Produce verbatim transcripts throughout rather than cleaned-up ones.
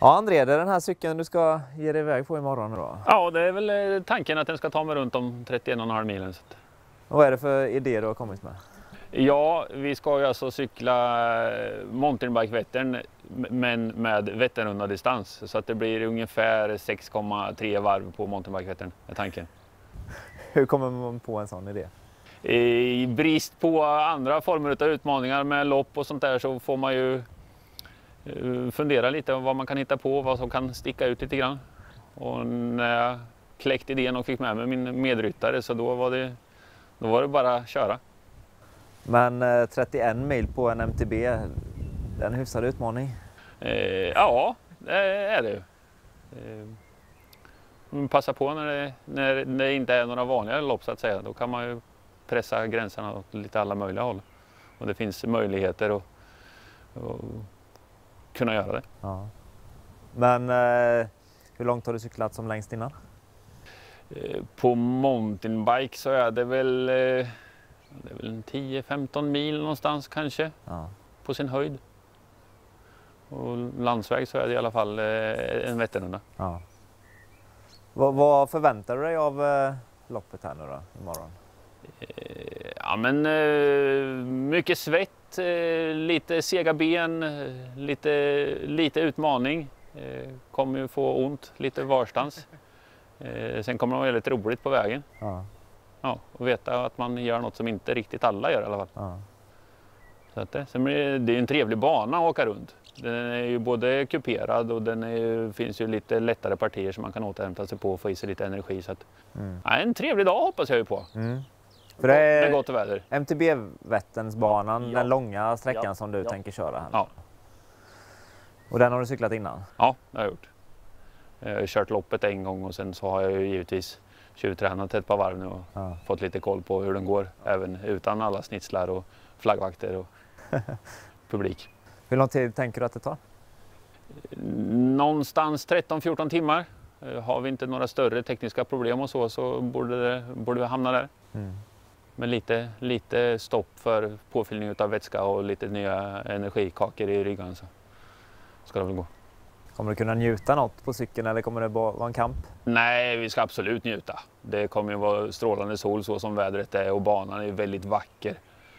Ja, André, det är den här cykeln du ska ge dig iväg på imorgon då? Ja, det är väl tanken att den ska ta mig runt om trettioen komma fem milen. Och vad är det för idé du har kommit med? Ja, vi ska ju alltså cykla mountainbike Vättern men med Vätternrunda distans. Så att det blir ungefär sex komma tre varv på mountainbike Vättern är tanken. Hur kommer man på en sån idé? I brist på andra former av utmaningar med lopp och sånt där så får man ju fundera lite om vad man kan hitta på, vad som kan sticka ut lite grann. Och när jag kläckte idén och fick med mig min medryttare så då var det, då var det bara att köra. Men eh, trettioen mil på en M T B, det är en hyfsad utmaning? Eh, ja, det är det ju. Eh, passa på när det, när det inte är några vanliga lopp så att säga. Då kan man ju pressa gränserna åt lite alla möjliga håll. Och det finns möjligheter att, att kunna göra det. Ja. Men eh, hur långt har du cyklat som längst innan? Eh, på mountainbike så är det väl, eh, det är väl tio femton mil någonstans kanske. Ja. På sin höjd. Och landsväg så är det i alla fall eh, en Vätternrunda. Ja. Vad, vad förväntar du dig av eh, loppet här nu då, imorgon? Eh, ja men eh, mycket svett, eh, lite sega ben, eh, lite, lite utmaning. Eh, kommer ju få ont lite varstans. Eh, sen kommer det vara väldigt roligt på vägen. Ja. Ja, och veta att man gör något som inte riktigt alla gör i alla fall. Ja. Så att det, sen blir det, det är en trevlig bana att åka runt. Den är ju både kuperad och den är ju, finns ju lite lättare partier som man kan återhämta sig på och få i sig lite energi. Så att, mm. ja, en trevlig dag hoppas jag ju på. Mm. För det är, det är gott väder. M T B-Vätternsbanan, ja. Den långa sträckan ja. Som du ja. Tänker köra här. Ja. Och den har du cyklat innan? Ja, det har jag gjort. Jag har kört loppet en gång och sen så har jag ju givetvis tjuvtränat ett par varv nu och ja. Fått lite koll på hur den går. Även utan alla snitslar och flaggvakter och publik. Hur lång tid tänker du att det tar? Någonstans tretton fjorton timmar. Har vi inte några större tekniska problem och så så borde, det, borde vi hamna där. Mm. Men lite, lite stopp för påfyllning av vätska och lite nya energikakor i ryggen så ska det väl gå. Kommer du kunna njuta något på cykeln eller kommer det bara vara en kamp? Nej, vi ska absolut njuta. Det kommer ju vara strålande sol så som vädret är och banan är väldigt vacker.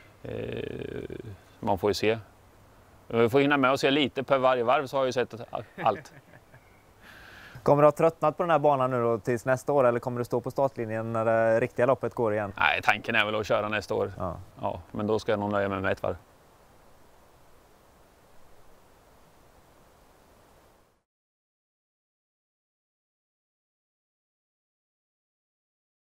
Man får ju se. Vi får hinna med och se lite per varje varv så har jag ju sett allt. Kommer du ha tröttnat på den här banan nu då tills nästa år eller kommer du stå på startlinjen när det riktiga loppet går igen? Nej, tanken är väl att köra nästa år. Ja. Ja, men då ska jag nog nöja mig med ett varv.